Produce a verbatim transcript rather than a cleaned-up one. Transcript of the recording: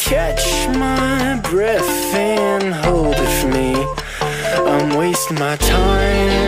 catch my breath and hold it for me. I'm wasting my time.